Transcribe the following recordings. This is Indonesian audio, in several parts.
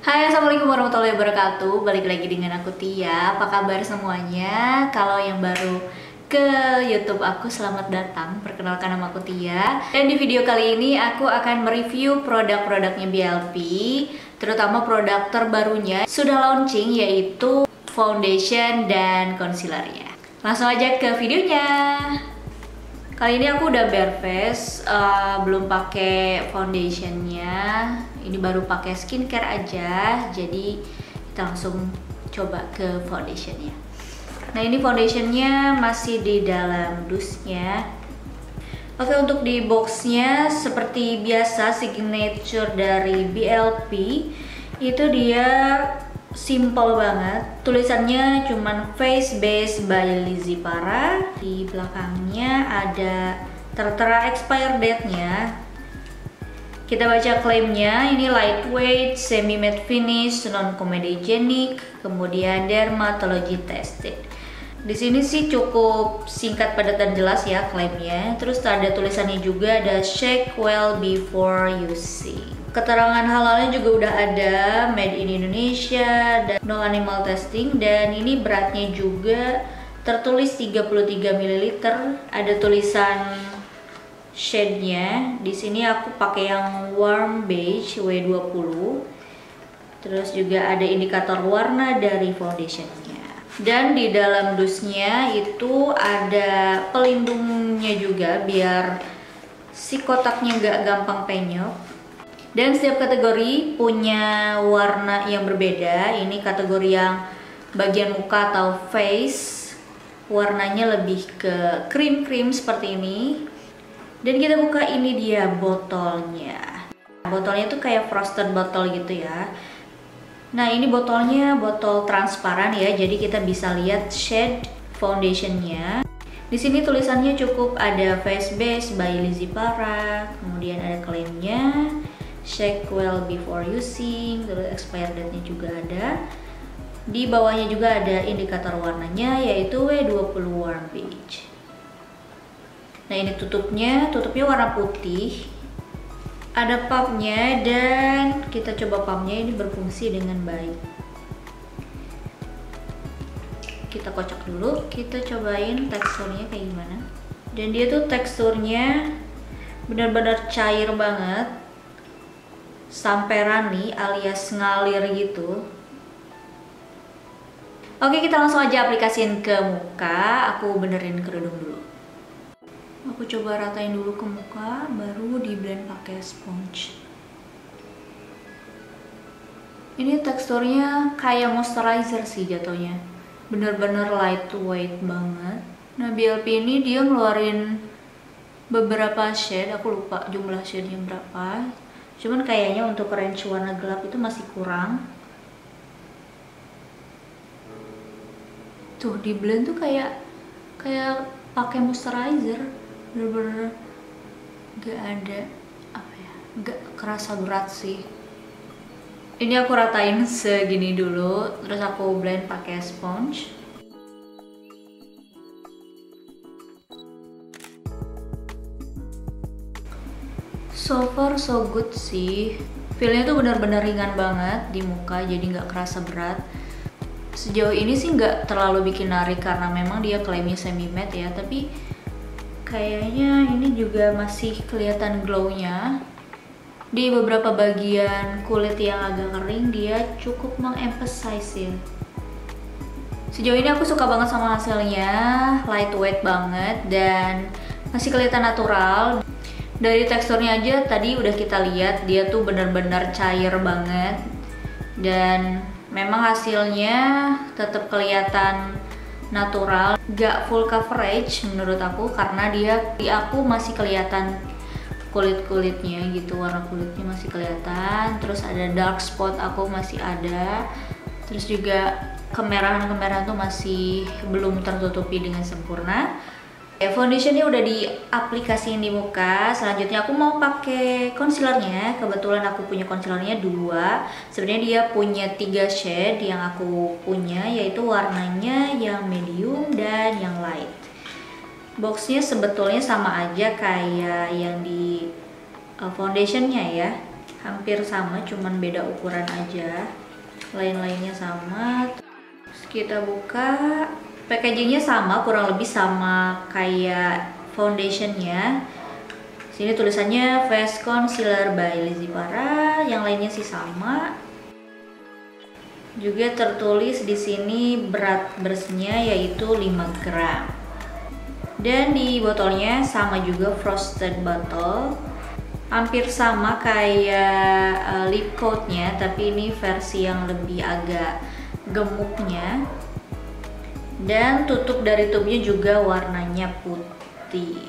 Hai, assalamualaikum warahmatullahi wabarakatuh. Balik lagi dengan aku Tia. Apa kabar semuanya? Kalau yang baru ke YouTube aku, selamat datang. Perkenalkan, nama aku Tia. Dan di video kali ini aku akan mereview produk-produknya BLP, terutama produk terbarunya sudah launching, yaitu foundation dan concealernya. Langsung aja ke videonya. Kali ini aku udah bare face, belum pakai foundationnya. Ini baru pakai skincare aja, jadi kita langsung coba ke foundationnya. Nah, ini foundationnya masih di dalam dusnya. Oke, untuk di boxnya seperti biasa signature dari BLP itu dia simple banget. Tulisannya cuman face base by Lizzy Para. Di belakangnya ada tertera expire date-nya. Kita baca klaimnya, ini lightweight, semi matte finish, non comedogenic, kemudian dermatology tested. Di sini sih cukup singkat, padat dan jelas ya klaimnya. Terus ada tulisannya juga, ada shake well before using. Keterangan halalnya juga udah ada, made in Indonesia, dan no animal testing, dan ini beratnya juga tertulis 33 ml. Ada tulisan shade-nya. Di sini aku pakai yang warm beige W20. Terus juga ada indikator warna dari foundation-nya. Dan di dalam dusnya itu ada pelindungnya juga biar si kotaknya nggak gampang penyok. Dan setiap kategori punya warna yang berbeda. Ini kategori yang bagian muka atau face, warnanya lebih ke krim-krim seperti ini. Dan kita buka, ini dia botolnya. Botolnya tuh kayak frosted botol gitu ya. Nah, ini botolnya botol transparan ya, jadi kita bisa lihat shade foundationnya. Di sini tulisannya cukup ada face base by Lizzy Para, kemudian ada klaimnya, shake well before using, terus expired date-nya juga ada. Di bawahnya juga ada indikator warnanya, yaitu W20 warm beige. Nah, ini tutupnya warna putih. Ada pumpnya, dan kita coba pumpnya, ini berfungsi dengan baik. Kita kocok dulu, kita cobain teksturnya kayak gimana. Dan dia tuh teksturnya benar-benar cair banget, sampai runny alias ngalir gitu. Oke, kita langsung aja aplikasiin ke muka. Aku benerin kerudung dulu. Aku coba ratain dulu ke muka, baru di blend pakai sponge. Ini teksturnya kayak moisturizer sih jatuhnya, bener-bener lightweight banget. Nah, BLP ini dia ngeluarin beberapa shade, aku lupa jumlah shade-nya berapa. Cuman kayaknya untuk range warna gelap itu masih kurang. Tuh di blend tuh kayak pakai moisturizer. Bener-bener gak ada apa ya, gak kerasa berat sih. Ini aku ratain segini dulu, terus aku blend pakai sponge. So far so good sih, feelnya tuh bener-bener ringan banget di muka, jadi nggak kerasa berat. Sejauh ini sih nggak terlalu bikin narik karena memang dia klaimnya semi matte ya, tapi kayaknya ini juga masih kelihatan glow-nya. Di beberapa bagian kulit yang agak kering dia cukup mengemphasize ya. Sejauh ini aku suka banget sama hasilnya, lightweight banget dan masih kelihatan natural. Dari teksturnya aja tadi udah kita lihat dia tuh bener-bener cair banget, dan memang hasilnya tetap kelihatan natural, gak full coverage menurut aku, karena di aku masih kelihatan kulit-kulitnya gitu, warna kulitnya masih kelihatan. Terus ada dark spot aku masih ada, terus juga kemerahan-kemerahan tuh masih belum tertutupi dengan sempurna. Foundationnya udah diaplikasiin di muka. Selanjutnya aku mau pakai concealernya. Kebetulan aku punya concealernya 2. Sebenarnya dia punya 3 shade yang aku punya, yaitu warnanya yang medium dan yang light. Boxnya sebetulnya sama aja kayak yang di foundationnya ya. hampir sama, cuman beda ukuran aja. Lain-lainnya sama. Terus kita buka, packagingnya sama, kurang lebih sama kayak foundationnya. Sini tulisannya Face Concealer by Lizzy Farah, yang lainnya sih sama. Juga tertulis di sini berat bersihnya yaitu 5 gram. Dan di botolnya sama juga, frosted bottle. Hampir sama kayak lip coat-nya, tapi ini versi yang lebih agak gemuknya. Dan tutup dari tubnya juga warnanya putih.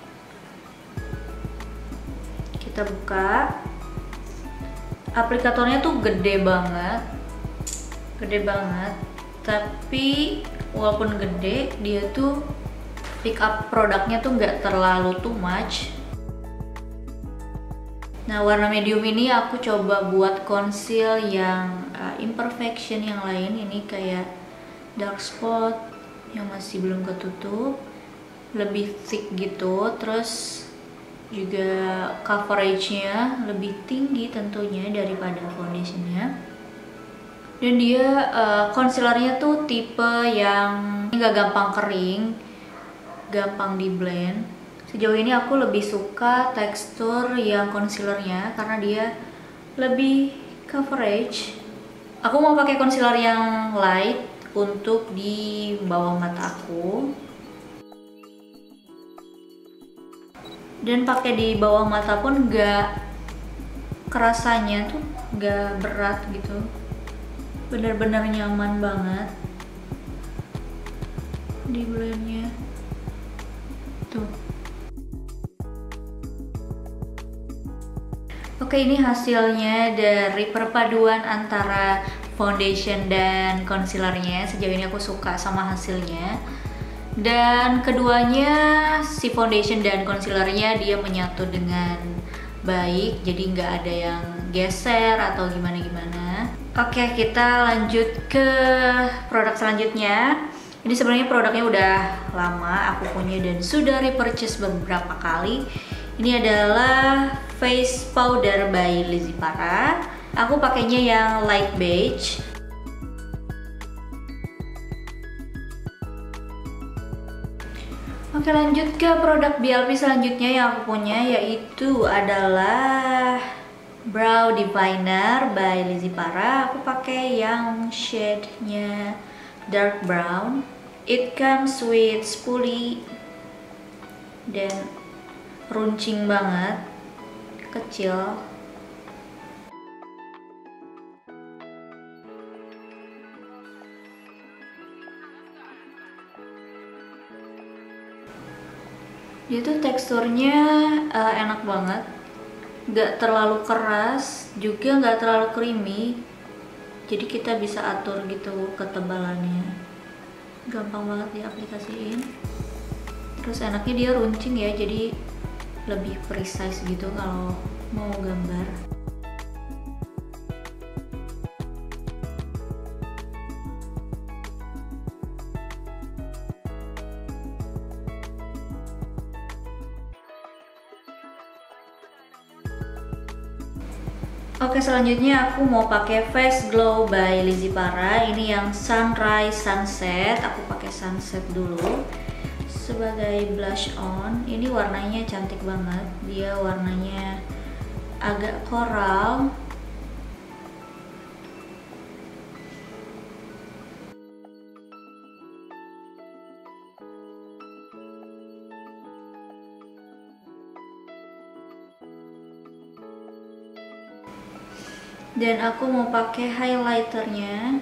Kita buka. Aplikatornya tuh gede banget, tapi walaupun gede, dia tuh pick up produknya tuh nggak terlalu too much. Nah, warna medium ini aku coba buat conceal yang imperfection yang lain. Ini kayak dark spot yang masih belum ketutup, lebih thick gitu. Terus juga coveragenya lebih tinggi tentunya daripada foundationnya. Dan dia concealernya tuh tipe yang nggak gampang kering, gampang di blend. Sejauh ini aku lebih suka tekstur yang concealernya karena dia lebih coverage. Aku mau pakai concealer yang light untuk di bawah mata aku. Dan pakai di bawah mata pun nggak kerasanya tuh nggak berat gitu, bener-bener nyaman banget di blendnya tuh. Oke, ini hasilnya dari perpaduan antara foundation dan concealernya. Sejauh ini aku suka sama hasilnya. Dan keduanya, si foundation dan concealernya, dia menyatu dengan baik, jadi nggak ada yang geser atau gimana-gimana. Oke, kita lanjut ke produk selanjutnya. Ini sebenarnya produknya udah lama aku punya dan sudah repurchase beberapa kali. Ini adalah face powder by Lizzy Farah. Aku pakainya yang light beige. Oke, lanjut ke produk BLP selanjutnya yang aku punya, yaitu adalah Brow Definer by Lizzy Farah. Aku pakai yang shade-nya dark brown. It comes with spoolie dan runcing banget, kecil. Dia tuh teksturnya enak banget, gak terlalu keras, juga gak terlalu creamy. Jadi kita bisa atur gitu ketebalannya, gampang banget diaplikasiin. Terus enaknya dia runcing ya, jadi lebih precise gitu kalau mau gambar. Oke, selanjutnya aku mau pakai Face Glow by Lizzy Farah. Ini yang Sunrise Sunset. Aku pakai sunset dulu sebagai blush on. Ini warnanya cantik banget. Dia warnanya agak coral. Dan aku mau pakai highlighternya.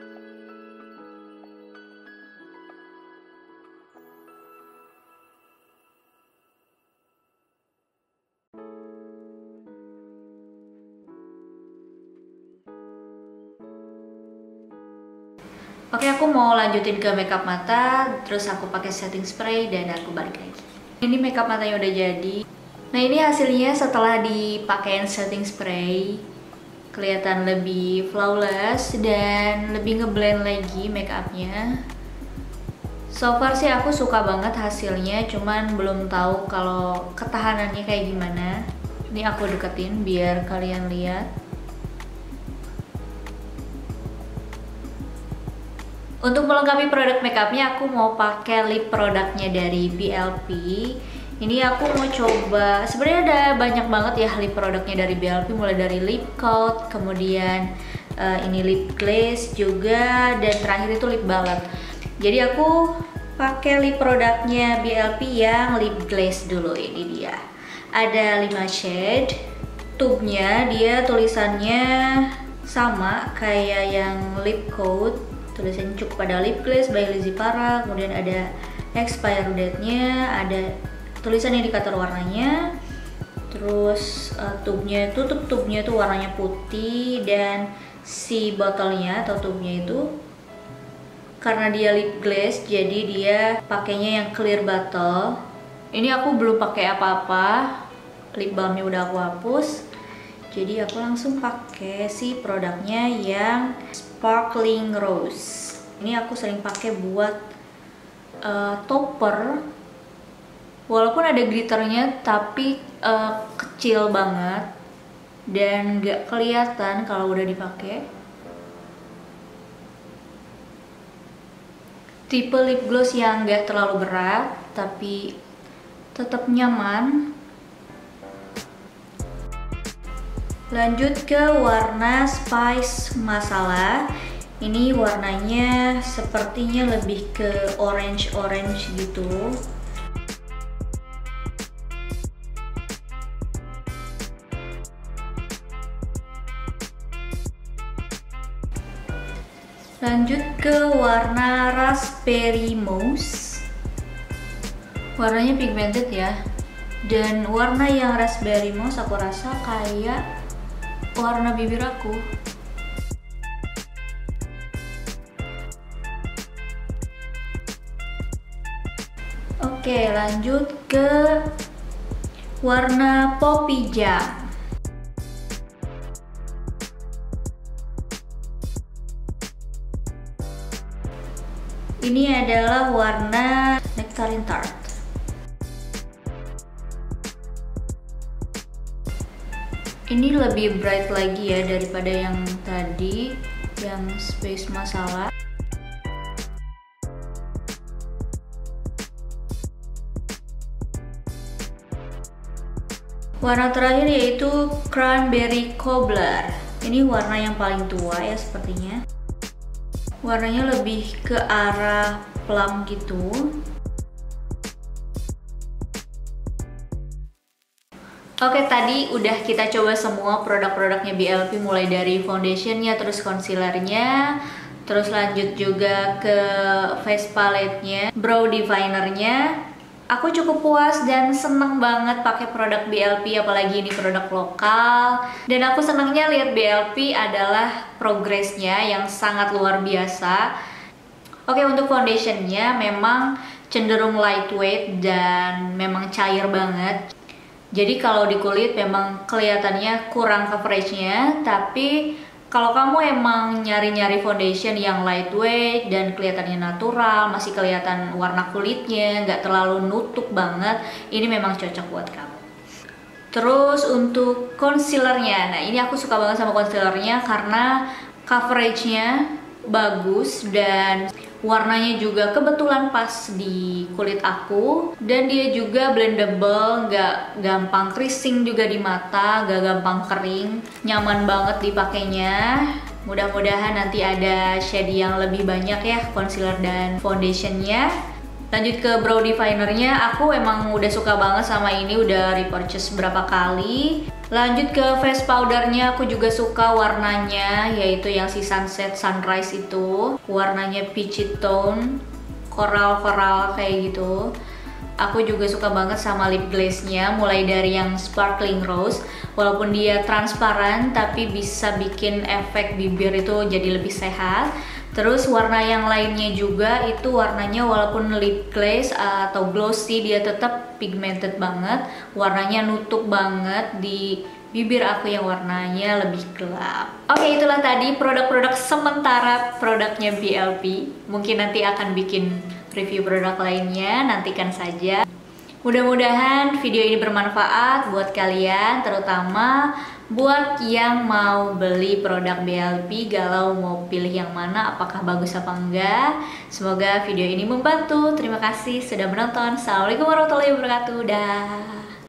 Oke, aku mau lanjutin ke makeup mata, terus aku pakai setting spray dan aku balik lagi. Ini makeup matanya udah jadi. Nah, ini hasilnya setelah dipakein setting spray. Kelihatan lebih flawless dan lebih ngeblend lagi makeupnya. So far sih aku suka banget hasilnya, cuman belum tahu kalau ketahanannya kayak gimana. Ini aku deketin biar kalian lihat. Untuk melengkapi produk makeupnya, aku mau pakai lip produknya dari BLP. Ini aku mau coba, sebenarnya ada banyak banget ya lip produknya dari BLP, mulai dari lip coat, kemudian ini lip glaze juga, dan terakhir itu lip balm. Jadi aku pakai lip produknya BLP yang lip glaze dulu. Ini dia. Ada 5 shade. Tube-nya dia tulisannya sama kayak yang lip coat. Tulisannya cukup pada lip glaze by Lizzy Farah, kemudian ada expire date-nya, ada tulisan indikator warnanya, terus tutup tube-nya itu warnanya putih, dan si botolnya atau tube-nya itu karena dia lip glaze jadi dia pakainya yang clear bottle. Ini aku belum pakai apa-apa, lip balmnya udah aku hapus, jadi aku langsung pakai si produknya yang Sparkling Rose. Ini aku sering pakai buat topper. Walaupun ada glitternya, tapi kecil banget dan nggak kelihatan kalau udah dipakai. Tipe lip gloss yang nggak terlalu berat, tapi tetap nyaman. Lanjut ke warna Spice Masala. Ini warnanya sepertinya lebih ke orange gitu. Lanjut ke warna Raspberry Mousse. Warnanya pigmented ya. Dan warna yang Raspberry Mousse aku rasa kayak warna bibir aku. Oke, lanjut ke warna Poppy Jam. Ini adalah warna Nectarine Tart. Ini lebih bright lagi ya daripada yang tadi, yang Space Masala. Warna terakhir yaitu Cranberry Cobbler. Ini warna yang paling tua ya sepertinya. Warnanya lebih ke arah plum gitu. Oke, tadi udah kita coba semua produk-produknya BLP, mulai dari foundationnya, terus concealernya, terus lanjut juga ke face palette-nya, brow definernya. Aku cukup puas dan seneng banget pakai produk BLP, apalagi ini produk lokal. Dan aku senangnya lihat BLP adalah progresnya yang sangat luar biasa. Oke, untuk foundationnya memang cenderung lightweight dan memang cair banget. Jadi kalau di kulit memang kelihatannya kurang coveragenya, tapi kalau kamu emang nyari-nyari foundation yang lightweight dan kelihatannya natural, masih kelihatan warna kulitnya, nggak terlalu nutup banget, ini memang cocok buat kamu. Terus untuk concealernya, nah ini aku suka banget sama concealernya karena coveragenya bagus dan warnanya juga kebetulan pas di kulit aku, dan dia juga blendable, nggak gampang creasing juga di mata, nggak gampang kering, nyaman banget dipakainya. Mudah-mudahan nanti ada shade yang lebih banyak ya concealer dan foundationnya. Lanjut ke brow definernya, aku emang udah suka banget sama ini, udah repurchase berapa kali. Lanjut ke face powdernya, aku juga suka warnanya, yaitu yang si Sunset Sunrise itu. Warnanya peachy tone, coral kayak gitu. Aku juga suka banget sama lip glaze-nya, mulai dari yang Sparkling Rose. Walaupun dia transparan, tapi bisa bikin efek bibir itu jadi lebih sehat. Terus warna yang lainnya juga itu warnanya walaupun lip glaze atau glossy, dia tetap pigmented banget. Warnanya nutup banget di bibir aku yang warnanya lebih gelap. Oke, itulah tadi produk-produk sementara produknya BLP. Mungkin nanti akan bikin review produk lainnya, nantikan saja. Mudah-mudahan video ini bermanfaat buat kalian, terutama buat yang mau beli produk BLP, galau mau pilih yang mana, apakah bagus apa enggak. Semoga video ini membantu. Terima kasih sudah menonton. Assalamualaikum warahmatullahi wabarakatuh. Dah.